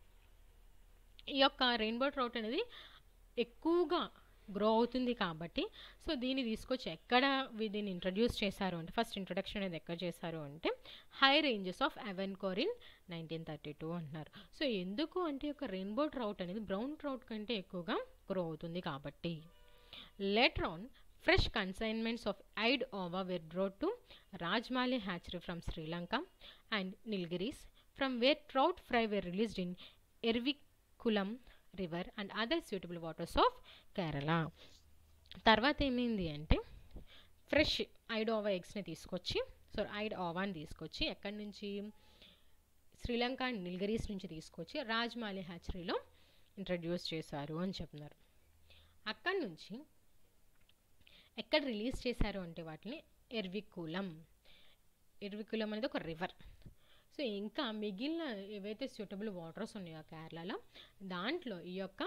ఈ యొక్క రెయిన్బో ట్రౌట్ అనేది ఎక్కువగా గ్రో అవుతుంది కాబట్టి సో దీన్ని తీసుకొచ్చి ఎక్కడ దీన్ని ఇంట్రడ్యూస్ చేశారు అంటే ఫస్ట్ ఇంట్రొడక్షన్ అనేది ఎక్కడ చేశారు అంటే high ranges of Travancore in nineteen thirty two అంటున్నారు. సో ఎందుకు అంటే ఒక రెయిన్బో ట్రౌట్ అనేది బ్రౌన్ ట్రౌట్ కంటే ఎక్కువగా గ్రో అవుతుంది కాబట్టి. Later on fresh consignments of eyed ova were brought to Rajamalai hatchery from Sri Lanka and Nilgiris from where trout fry were released in Eravikulam river and other suitable waters of Kerala. తర్వాత ఏమైంది అంటే ఫ్రెష్ ఐడ్ ఓవా ఎగ్స్ని తీసుకొచ్చి సో ఐడ్ ఓవాని తీసుకొచ్చి ఎక్కడి నుంచి శ్రీలంక అండ్ నిల్గిరీస్ నుంచి తీసుకొచ్చి రాజ్మాలి హ్యాచరీలో ఇంట్రడ్యూస్ చేశారు అని చెప్తున్నారు. అక్కడి నుంచి ఎక్కడ రిలీజ్ చేశారు అంటే వాటిని ఎర్వికులం. ఎర్వికులం అనేది ఒక రివర్. సో ఇంకా మిగిలిన ఏవైతే సూటబుల్ వాటర్స్ ఉన్నాయో కేరళలో దాంట్లో ఈ యొక్క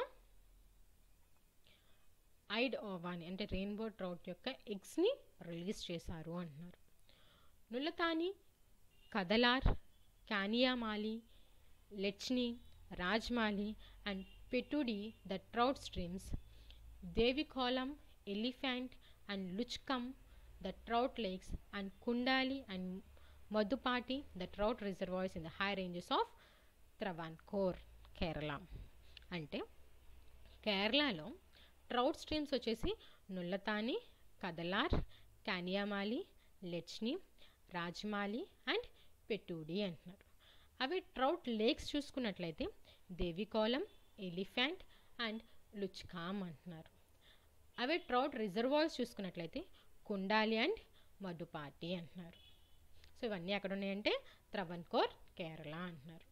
ఐడ్ ఓవాని అంటే రెయిన్బో ట్రౌట్ యొక్క ఎగ్స్ని రిలీజ్ చేశారు అంటున్నారు. Nullatanni, Kadalar, Kaniyamali, Lechmi, Rajamalai and Pettudi the trout streams, Devikulam, Elephant and Luchkam the trout lakes and Kundala and Madupatti the trout reservoirs in the high ranges of Travancore Kerala. అంటే కేరళలో ట్రౌట్ స్ట్రీమ్స్ వచ్చేసి నుల్లతాని, కదలార్, కానియామాలి, లెచ్ని, రాజ్మాలి అండ్ పెటుడి అంటున్నారు. అవి ట్రౌట్ లేక్స్ చూసుకున్నట్లయితే దేవికోలం, ఎలిఫెంట్ అండ్ లుచ్కామ్ అంటున్నారు. అవే ట్రౌట్ రిజర్వాయర్స్ చూసుకున్నట్లయితే కుండాలి అండ్ మధుపాటి అంటున్నారు. సో ఇవన్నీ ఎక్కడ ఉన్నాయంటే త్రవన్కోర్ కేరళ అంటున్నారు.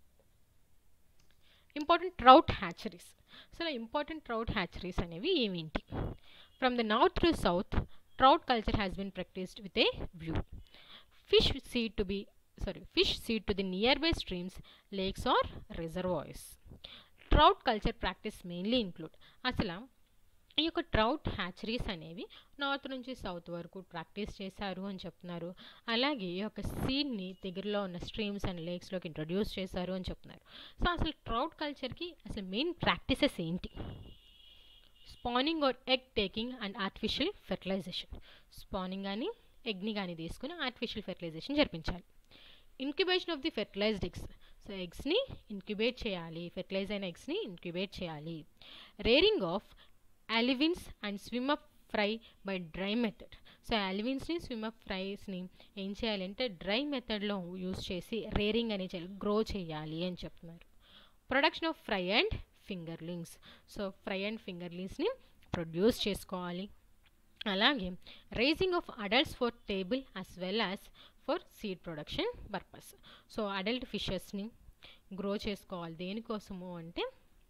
Important trout hatcheries. So important trout hatcheries అనేవి ఏమిటి? From the north to south trout culture has been practised with a view. Fish seed to be sorry fish seed to the nearby streams, lakes or reservoirs. Trout culture practice mainly include అసలు ఈ యొక్క ట్రౌట్ హ్యాచరీస్ అనేవి నార్త్ నుంచి సౌత్ వరకు ప్రాక్టీస్ చేశారు అని చెప్తున్నారు. అలాగే ఈ యొక్క సీడ్ని దగ్గరలో ఉన్న స్ట్రీమ్స్ అండ్ లేక్స్లోకి ఇంట్రడ్యూస్ చేశారు అని చెప్తున్నారు. సో అసలు ట్రౌట్ కల్చర్కి అసలు మెయిన్ ప్రాక్టీసెస్ ఏంటి? Spawning or egg taking and artificial fertilisation. Spawning కానీ ఎగ్ని కానీ తీసుకుని ఆర్టిఫిషియల్ ఫెర్టిలైజేషన్ జరిపించాలి. Incubation of the fertilised eggs. So ఎగ్స్ని ఇంక్యుబేట్ చేయాలి, ఫెర్టిలైజ్ అయిన ఎగ్స్ని ఇంక్యుబేట్ చేయాలి. Rearing of alevins and swim up fry by dry method. So అలివిన్స్ని స్విమ్ అప్ ఫ్రైస్ని ఏం చేయాలంటే డ్రై మెథడ్లో యూజ్ చేసి రేరింగ్ అనే చేయాలి, గ్రో చేయాలి అని చెప్తున్నారు. Production of fry and fingerlings. So fry and ఫింగర్లింగ్స్ని ప్రొడ్యూస్ చేసుకోవాలి. అలాగే raising of adults for table as well as for seed production purpose. So adult ఫిషెస్ని గ్రో చేసుకోవాలి. దేనికోసము అంటే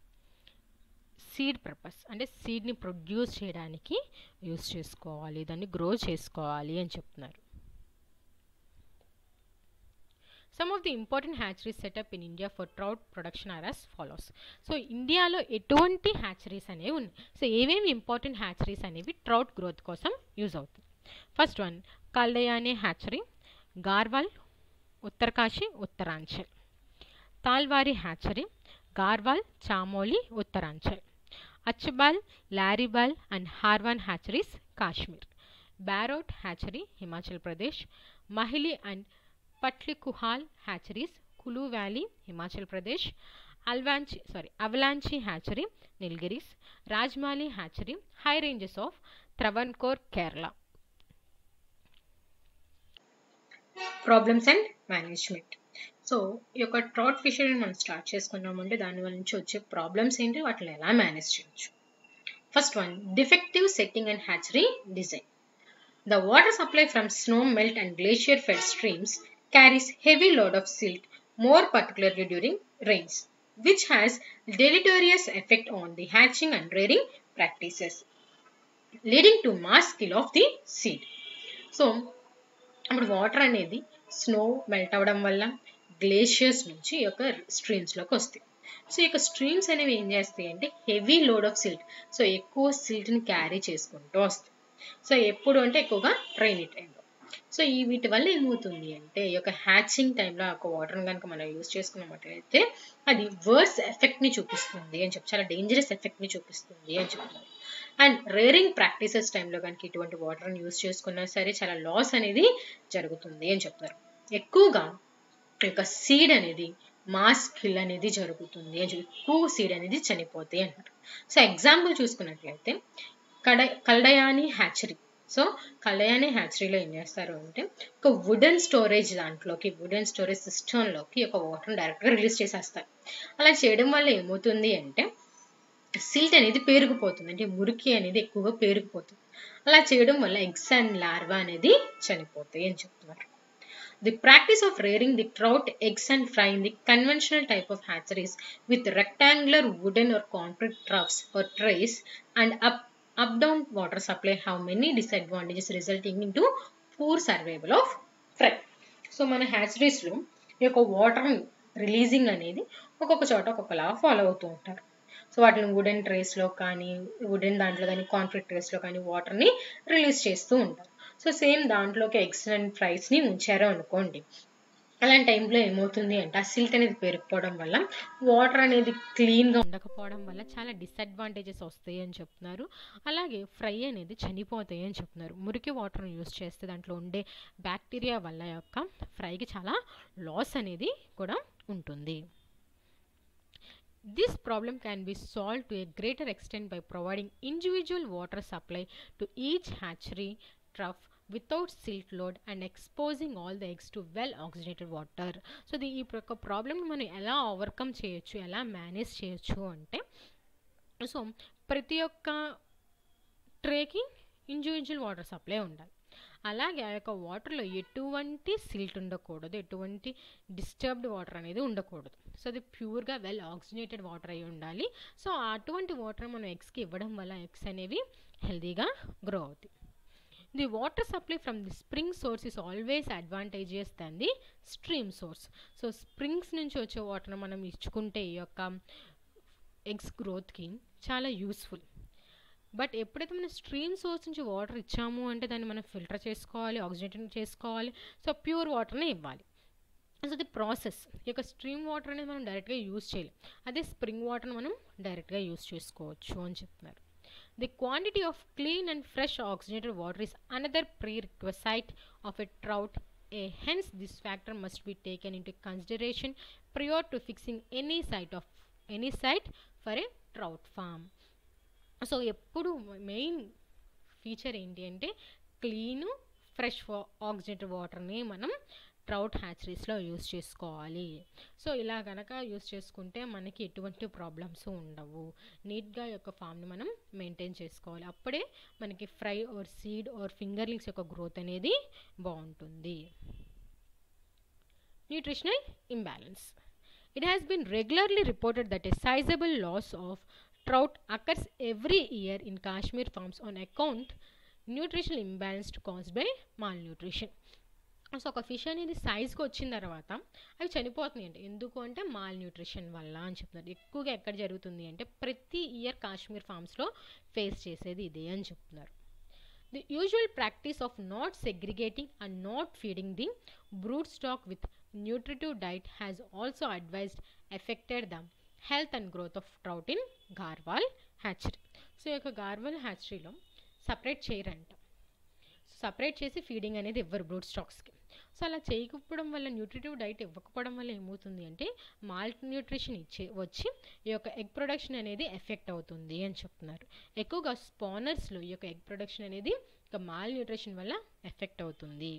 సీడ్ పర్పస్, అంటే సీడ్ని ప్రొడ్యూస్ చేయడానికి యూస్ చేసుకోవాలి, దాన్ని గ్రో చేసుకోవాలి అని చెప్తున్నారు. Some of the important hatcheries set up in India for trout production are as follows. So ఇండియాలో ఎటువంటి హ్యాచరీస్ అనేవి ఉన్నాయి? సో ఏవేమి ఇంపార్టెంట్ హ్యాచరీస్ అనేవి ట్రౌట్ గ్రోత్ కోసం యూజ్ అవుతాయి? First one Kaldiyani hatchery, Garhwal, Uttarkashi, Uttaranchal. Talwari hatchery, Garhwal, Chamoli, Uttaranchal. Achabal, Laribal and Harwan hatcheries, Kashmir. Barot hatchery, Himachal Pradesh. Mahili and Patlikuhal hatcheries, Kullu valley, Himachal Pradesh. అల్వాంచి sorry Avalanche hatchery, Nilgiris. Rajamalai hatchery, high ranges of Travancore, Kerala. Problems and management. So ఈ యొక్క ట్రౌట్ ఫిషరీని మనం స్టార్ట్ చేసుకున్నామంటే దాని వల్ల నుంచి వచ్చే ప్రాబ్లమ్స్ ఏంటి, వాటిని ఎలా మేనేజ్ చేయొచ్చు. First one, defective setting and hatchery design. The water supply from snow melt and glacier fed streams carries heavy load of silt, more particularly during rains, which has deleterious effect on the hatching and rearing practices, leading to mass kill of the seed. So, ఇప్పుడు వాటర్ అనేది స్నో మెల్ట్ అవ్వడం వల్ల గ్లేషియర్స్ నుంచి ఈ యొక్క స్ట్రీమ్స్లోకి వస్తాయి. సో ఈ యొక్క స్ట్రీమ్స్ అనేవి ఏం చేస్తాయి అంటే heavy load of silt, so ఎక్కువ సిల్ట్ని క్యారీ చేసుకుంటూ వస్తాయి. సో ఎప్పుడు అంటే ఎక్కువగా రైనీ టైంలో. సో ఈ వీటి వల్ల ఏమవుతుంది అంటే ఈ యొక్క హ్యాచింగ్ టైంలో ఆ యొక్క వాటర్ని కనుక మనం యూజ్ చేసుకున్నట్లయితే అది వర్స్ ఎఫెక్ట్ని చూపిస్తుంది అని చెప్పి, చాలా డేంజరస్ ఎఫెక్ట్ని చూపిస్తుంది అని చెప్తున్నారు. అండ్ రేరింగ్ ప్రాక్టీసెస్ టైంలో కనుక ఇటువంటి వాటర్ని యూజ్ చేసుకున్నా సరే చాలా లాస్ అనేది జరుగుతుంది అని చెప్తున్నారు. ఎక్కువగా ఈ యొక్క సీడ్ అనేది మాస్ కిల్ అనేది జరుగుతుంది అని చెప్పి, ఎక్కువ సీడ్ అనేది చనిపోతాయి అన్నారు. సో ఎగ్జాంపుల్ చూసుకున్నట్లయితే కడ కల్డయాని హ్యాచరీ. సో కల్డయాని హ్యాచరీలో ఏం చేస్తారు అంటే ఒక వుడెన్ స్టోరేజ్ దాంట్లోకి వుడెన్ స్టోరేజ్ సిస్టంలోకి ఒక వాటర్ని డైరెక్ట్గా రిలీజ్ చేసేస్తారు. అలా చేయడం వల్ల ఏమవుతుంది అంటే సిల్ట్ అనేది పేరుకుపోతుంది, అంటే మురికి అనేది ఎక్కువగా పేరుకుపోతుంది. అలా చేయడం వల్ల ఎగ్స్ అండ్ లార్వా అనేది చనిపోతాయి అని చెప్తున్నారు. The practice of rearing the trout eggs and frying the conventional type of hatcheries with rectangular wooden or concrete troughs or trays and up up down water supply have many disadvantages resulting into poor survival of fry. So మన హ్యాచరీస్లో ఈ యొక్క వాటర్ రిలీజింగ్ అనేది ఒక్కొక్క చోట ఒక్కొక్కలా ఫాలో అవుతూ ఉంటారు. సో వాటిని వుడెన్ ట్రేస్లో కానీ వుడెన్ దాంట్లో కానీ కాంక్రీట్ ట్రేస్లో కానీ వాటర్ని రిలీజ్ చేస్తూ ఉంటారు. సో సేమ్ దాంట్లోకి ఎగ్స్ అండ్ ఫ్రైస్ని ఉంచారు అనుకోండి, అలాంటి టైంలో ఏమవుతుంది అంటే ఆ సిల్ట్ అనేది పేరుకుపోవడం వల్ల వాటర్ అనేది క్లీన్గా ఉండకపోవడం వల్ల చాలా డిసడ్వాంటేజెస్ వస్తాయి అని చెప్తున్నారు. అలాగే ఫ్రై అనేది చనిపోతాయి అని చెప్తున్నారు. మురికి వాటర్ని యూస్ చేస్తే దాంట్లో ఉండే బ్యాక్టీరియా వల్ల యొక్క ఫ్రైకి చాలా లాస్ అనేది కూడా ఉంటుంది. This problem can be solved to a greater extent by providing individual water supply to each hatchery trough without silt load and exposing all the eggs to well oxygenated water. So the ఈ యొక్క ప్రాబ్లమ్ని మనం ఎలా ఓవర్కమ్ చేయొచ్చు, ఎలా మేనేజ్ చేయొచ్చు అంటే, సో ప్రతి ఒక్క ట్రేకి ఇండివిజువల్ వాటర్ సప్లై ఉండాలి. అలాగే ఆ యొక్క వాటర్లో ఎటువంటి సిల్ట్ ఉండకూడదు, ఎటువంటి డిస్టర్బ్డ్ వాటర్ అనేది ఉండకూడదు. సో అది ప్యూర్గా వెల్ ఆక్సిజనేటెడ్ వాటర్ అయి ఉండాలి. సో అటువంటి వాటర్ మనం ఎగ్స్కి ఇవ్వడం వల్ల ఎగ్స్ అనేవి హెల్తీగా గ్రో అవుతాయి. The water supply from the spring source is always advantageous than the stream source. So springs నుంచి వచ్చే వాటర్ మనం ఇచ్చుకుంటే ఈ యొక్క ఎగ్స్ గ్రోత్కి చాలా యూస్ఫుల్. బట్ ఎప్పుడైతే మనం స్ట్రీమ్ సోర్స్ నుంచి వాటర్ ఇచ్చాము అంటే దాన్ని మనం ఫిల్టర్ చేసుకోవాలి, ఆక్సిజనేట్ చేసుకోవాలి. సో ప్యూర్ వాటర్నే ఇవ్వాలి. సో ది ప్రాసెస్, ఈ యొక్క స్ట్రీమ్ వాటర్ అనేది మనం డైరెక్ట్గా యూజ్ చేయలేం, అదే స్ప్రింగ్ వాటర్ని మనం డైరెక్ట్గా యూజ్ చేసుకోవచ్చు అని చెప్తున్నారు. The quantity of clean and fresh oxygenated water is another prerequisite of a trout. A, hence, this factor must be taken into consideration prior to fixing any site of any site for a trout farm. So ఎప్పుడు మెయిన్ ఫీచర్ ఏంటి అంటే క్లీను ఫ్రెష్ ఆక్సిజనేటెడ్ వాటర్ని మనం ట్రౌట్ హ్యాచరీస్లో యూస్ చేసుకోవాలి. సో ఇలా కనుక యూస్ చేసుకుంటే మనకి ఎటువంటి ప్రాబ్లమ్స్ ఉండవు. నీట్గా యొక్క ఫామ్ని మనం మెయింటైన్ చేసుకోవాలి. అప్పుడే మనకి fry or seed or fingerlings యొక్క గ్రోత్ అనేది బాగుంటుంది. Nutritional imbalance. It has been regularly reported that a sizable loss of trout occurs every year in Kashmir farms on account nutritional imbalance caused by malnutrition. So ఒక ఫిష్ అనేది సైజ్కి వచ్చిన తర్వాత అవి చనిపోతున్నాయి అంటే ఎందుకు అంటే మాల్ న్యూట్రిషన్ వల్ల అని చెప్తున్నారు. ఎక్కువగా ఎక్కడ జరుగుతుంది అంటే ప్రతి ఇయర్ కాశ్మీర్ ఫామ్స్లో ఫేస్ చేసేది ఇదే అని చెప్తున్నారు. The usual practice of not segregating and not feeding the broodstock with nutritive diet has also advised affected the health and growth of trout in Garhwal hatchery. So ఈ యొక్క గార్వాల్ హ్యాచరీలో సపరేట్ చేయరంట. సపరేట్ చేసి ఫీడింగ్ అనేది ఇవ్వరు బ్రూడ్ స్టాక్స్కి. సో అలా చేయకపోవడం వల్ల న్యూట్రిటివ్ డైట్ ఇవ్వకపోవడం వల్ల ఏమవుతుంది అంటే మాల్ట్ న్యూట్రిషన్ ఇచ్చే వచ్చి ఈ యొక్క ఎగ్ ప్రొడక్షన్ అనేది ఎఫెక్ట్ అవుతుంది అని చెప్తున్నారు. ఎక్కువగా స్పానర్స్లో ఈ యొక్క ఎగ్ ప్రొడక్షన్ అనేది ఇక మాల్ న్యూట్రిషన్ వల్ల ఎఫెక్ట్ అవుతుంది.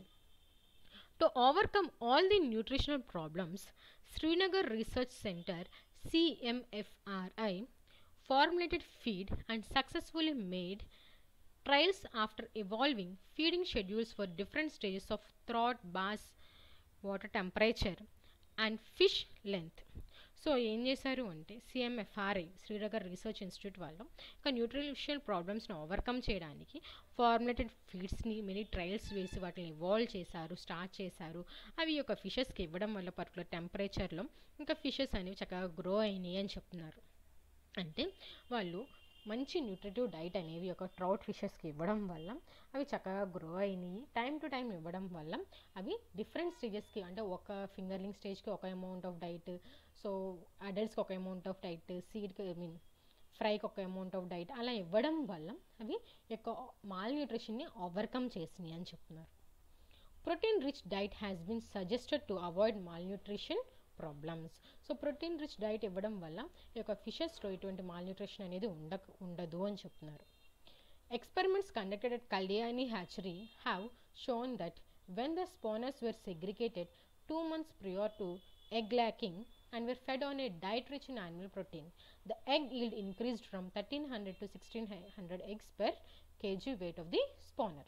To overcome all the nutritional problems, Srinagar research centre C M F R I formulated feed and successfully made trials after evolving feeding schedules for different stages of trout, bass, water temperature and fish length. So ఏం చేశారు అంటే సిఎంఎఫ్ఆర్ఐ శ్రీనగర్ రీసెర్చ్ ఇన్స్టిట్యూట్ వాళ్ళు ఇంకా న్యూట్రిషనల్ ప్రాబ్లమ్స్ని ఓవర్కమ్ చేయడానికి ఫార్ములేటెడ్ ఫీడ్స్ని మినీ ట్రయల్స్ వేసి వాటిని ఇవాల్వ్ చేశారు, స్టార్ట్ చేశారు. అవి యొక్క ఫిషెస్కి ఇవ్వడం వల్ల పర్టికులర్ టెంపరేచర్లో ఇంకా ఫిషెస్ అనేవి చక్కగా గ్రో అయినాయి అని చెప్తున్నారు. అంటే వాళ్ళు మంచి న్యూట్రిటివ్ డైట్ అనేవి ఒక ట్రౌట్ ఫిషెస్కి ఇవ్వడం వల్ల అవి చక్కగా గ్రో అయినాయి. టైం టు టైం ఇవ్వడం వల్ల అవి డిఫరెంట్ స్టేజెస్కి అంటే ఒక ఫింగర్లింగ్ స్టేజ్కి ఒక అమౌంట్ ఆఫ్ డైట్, సో అడల్ట్స్కి ఒక అమౌంట్ ఆఫ్ డైట్, సీడ్కి ఐ మీన్ ఫ్రైకి ఒక అమౌంట్ ఆఫ్ డైట్ అలా ఇవ్వడం వల్ల అవి యొక్క మాల్ న్యూట్రిషన్ని ఓవర్కమ్ చేసినాయి అని చెప్తున్నారు. Protein rich diet has been suggested to avoid malnutrition problems. So protein rich diet ఇవ్వడం వల్ల ఈ యొక్క ఫిషెస్లో ఎటువంటి మాల్ న్యూట్రిషన్ అనేది ఉండ ఉండదు అని చెప్తున్నారు. Experiments conducted at Kalyani hatchery have shown that when the spawners were segregated two months prior to egg lacking and were fed on a diet rich in animal protein, the egg yield increased from thirteen hundred to sixteen hundred eggs per kg weight of the spawner.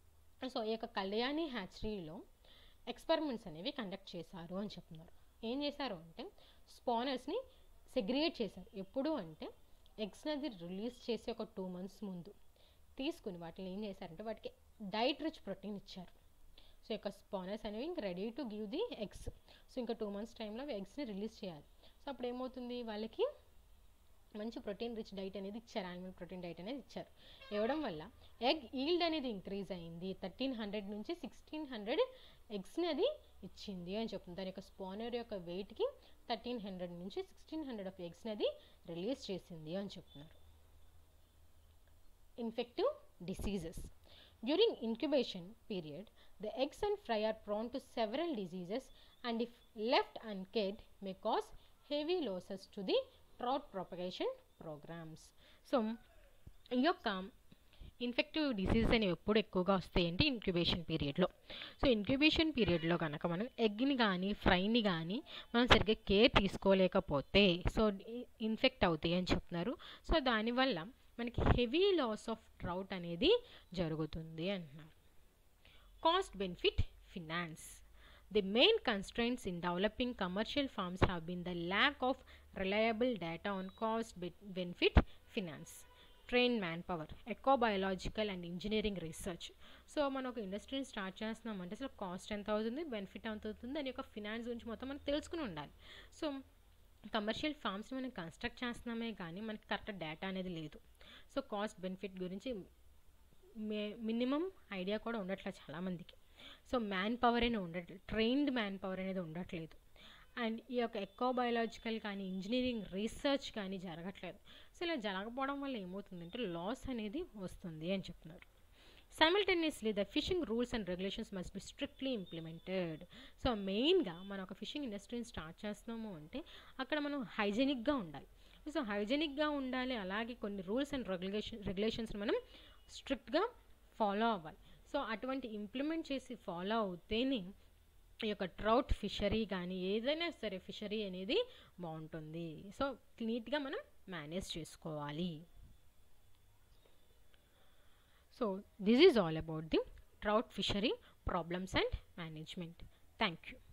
So ఈ యొక్క కళ్యాణి హ్యాచరీలో ఎక్స్పెరిమెంట్స్ అనేవి కండక్ట్ చేశారు అని చెప్తున్నారు. ఏం చేశారు అంటే స్పానర్స్ని సెగ్రిగేట్ చేశారు. ఎప్పుడు అంటే ఎగ్స్ అనేది రిలీజ్ చేసి ఒక టూ మంత్స్ ముందు తీసుకుని వాటిని ఏం చేశారంటే వాటికి డైట్ రిచ్ ప్రోటీన్ ఇచ్చారు. సో యొక్క స్పానర్స్ అనేవి ఇంకా ready to give the eggs. So ఇంకా టూ మంత్స్ టైంలో ఎగ్స్ని రిలీజ్ చేయాలి. సో అప్పుడు ఏమవుతుంది, వాళ్ళకి మంచి ప్రోటీన్ రిచ్ డైట్ అనేది ఇచ్చారు, యానిమల్ ప్రోటీన్ డైట్ అనేది ఇచ్చారు. ఇవ్వడం వల్ల ఎగ్ ఈల్డ్ అనేది ఇంక్రీజ్ అయింది. థర్టీన్ హండ్రెడ్ నుంచి సిక్స్టీన్ హండ్రెడ్ ఎగ్స్ని అది ఇచ్చింది అని చెప్తుంది. దాని యొక్క స్పానర్ యొక్క వెయిట్కి థర్టీన్ హండ్రెడ్ నుంచి సిక్స్టీన్ హండ్రెడ్ ఆఫ్ ఎగ్స్ని అది రిలీజ్ చేసింది అని చెప్తున్నారు. Infective diseases. During incubation period the eggs and fry are prone to several diseases and if left uncared may cause heavy losses to the trout propagation programs. So ఈ యొక్క ఇన్ఫెక్టివ్ డిసీజెస్ అనేవి ఎప్పుడు ఎక్కువగా వస్తాయి అంటే ఇంక్యుబేషన్ పీరియడ్లో. సో ఇంక్యుబేషన్ పీరియడ్లో కనుక మనం ఎగ్ని కానీ ఫ్రైని కానీ మనం సరిగ్గా కేర్ తీసుకోలేకపోతే సో ఇన్ఫెక్ట్ అవుతాయి అని చెప్తున్నారు. సో దానివల్ల మనకి హెవీ లాస్ ఆఫ్ ట్రౌట్ అనేది జరుగుతుంది అంటున్నారు. Cost benefit finance. The main constraints in developing commercial farms have been the lack of reliable data on cost benefit finance, trained manpower, ecobiological and engineering research. So మనం ఒక ఇండస్ట్రీని స్టార్ట్ చేస్తున్నామంటే అసలు కాస్ట్ ఎంత అవుతుంది, బెనిఫిట్ ఎంత అవుతుంది, దాని యొక్క ఫినాన్స్ గురించి మొత్తం మనం తెలుసుకుని ఉండాలి. సో కమర్షియల్ ఫార్మ్స్ని మనం కన్స్ట్రక్ట్ చేస్తున్నామే కానీ మనకి కరెక్ట్ డేటా అనేది లేదు. సో కాస్ట్ బెనిఫిట్ గురించి మే మినిమం ఐడియా కూడా ఉండట్లేదు చాలామందికి. సో మ్యాన్ పవర్ అనేది ఉండట్లేదు, ట్రైన్డ్ మ్యాన్ పవర్ అనేది ఉండట్లేదు. అండ్ ఈ యొక్క ఎకోబయాలజికల్ కానీ ఇంజనీరింగ్ రీసెర్చ్ కానీ జరగట్లేదు. సో ఇలా జరగకపోవడం వల్ల ఏమవుతుందంటే లాస్ అనేది వస్తుంది అని చెప్తున్నారు. Simultaneously the fishing rules and regulations must be strictly implemented. So మెయిన్గా మనం ఒక ఫిషింగ్ ఇండస్ట్రీని స్టార్ట్ చేస్తున్నాము అంటే అక్కడ మనం హైజెనిక్గా ఉండాలి. సో హైజెనిక్గా ఉండాలి, అలాగే కొన్ని రూల్స్ అండ్ రెగ్యులేషన్ రెగ్యులేషన్స్ని మనం స్ట్రిక్ట్గా ఫాలో అవ్వాలి. సో అటువంటి ఇంప్లిమెంట్ చేసి ఫాలో అవుతేనే ఈ యొక్క ట్రౌట్ ఫిషరీ కానీ ఏదైనా సరే ఫిషరీ అనేది బాగుంటుంది. సో నీట్గా మనం మేనేజ్ చేసుకోవాలి. So this is all about the trout fishery problems and management. Thank you.